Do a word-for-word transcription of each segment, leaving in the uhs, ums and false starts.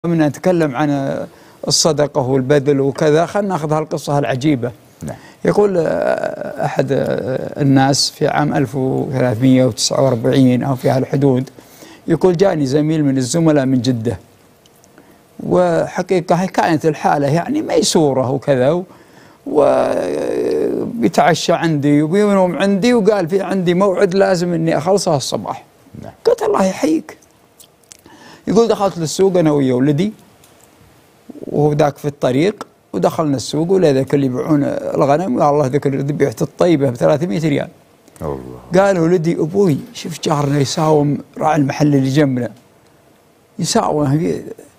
من نتكلم عن الصدقة والبذل وكذا، خلينا ناخذ هالقصة العجيبة. نعم. يقول أحد الناس في عام ألف وثلاثمئة وتسعة وأربعين أو في هالحدود، يقول جاني زميل من الزملاء من جدة، وحقيقة كانت الحالة يعني ميسورة وكذا، وبيتعشى عندي وبينوم عندي، وقال في عندي موعد لازم إني أخلصه الصباح. نعم. قلت الله يحييك. يقول دخلت للسوق أنا ويا ولدي، وهو ذاك في الطريق، ودخلنا السوق ولا ذاك اللي يبيعون الغنم، يا الله ذاك ذبيحة الطيبة ب ثلاثمئة ريال. الله. قال ولدي أبوي شوف جارنا يساوم راعي المحل اللي جنبنا، يساوم،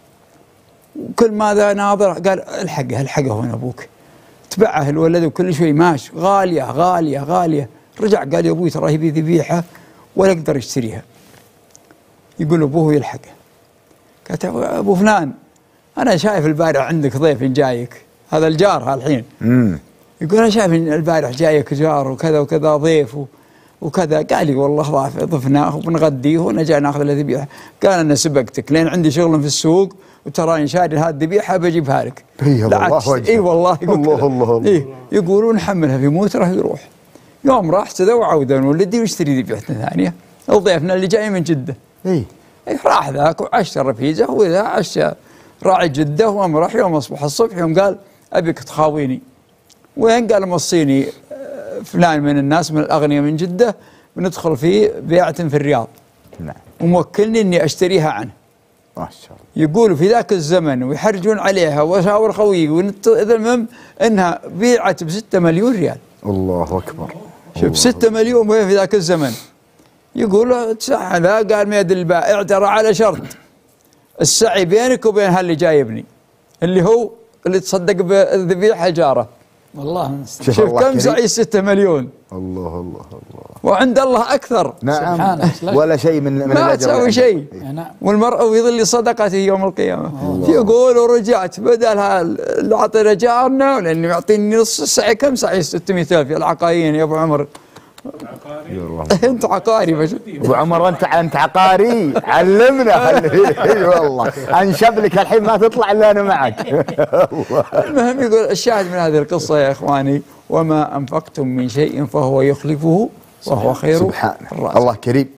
وكل ماذا ناظر قال الحقه الحقه هنا أبوك. تبعه الولد وكل شوي ماشي، غالية غالية غالية. رجع قال يا أبوي ترى هي ذبيحة ولا أقدر أشتريها. يقول أبوه يلحقه. قالت أبو فلان أنا شايف البارح عندك ضيف جايك، هذا الجار هالحين. امم يقول أنا شايف البارح جايك جار وكذا وكذا ضيف وكذا. قال لي والله ضفناه وبنغديه وأنا جاي ناخذ له ذبيحة. قال أنا سبقتك لين عندي شغل في السوق، وتراني شاري هذه الذبيحة بجيبها لك. اي والله اي والله الله الله الله. إيه يقولون نحملها في موتره يروح. يوم راح سذا وعودا ولدي واشتري ذبيحة ثانية، وضيفنا اللي جاي من جدة. اي إيه راح ذاك وعشى الرفيجة، وإذا عشى راعي جدة، وقام راح يوم أصبح الصبح يوم قال أبيك تخاويني. وين؟ قال موصيني فلان من الناس من الأغنياء من جدة بندخل في بيعة في الرياض. نعم. وموكلني إني أشتريها عنه. ما شاء الله. يقولوا في ذاك الزمن ويحرجون عليها، وشاور خويي إذا المهم إنها بيعت بستة مليون ريال. الله أكبر. شوف ستة مليون وين في ذاك الزمن. يقول تسعى ذا، قال ميد البائع ترى على شرط السعي بينك وبين هاللي جايبني، اللي هو اللي تصدق بالذبيحة جاره. والله شوف كم سعي ستة مليون. الله الله الله. وعند الله أكثر. نعم. سبحانه. ولا شيء من من ما تسوي شيء. نعم. والمرء في ظل صدقته يوم القيامة. يقول ورجعت بدلها اللي أعطينا جارنا، لأنه يعطيني نص السعي. كم سعي ستمئة ألف يا العقايين يا أبو عمر؟ انت عقاري بس. ابو عمر انت انت عقاري، علمنا. اي والله انشب لك الحين ما تطلع الا انا معك. المهم يقول الشاهد من هذه القصه يا اخواني، وما انفقتم من شيء فهو يخلفه وهو خير سبحانه. الرازق. الله كريم.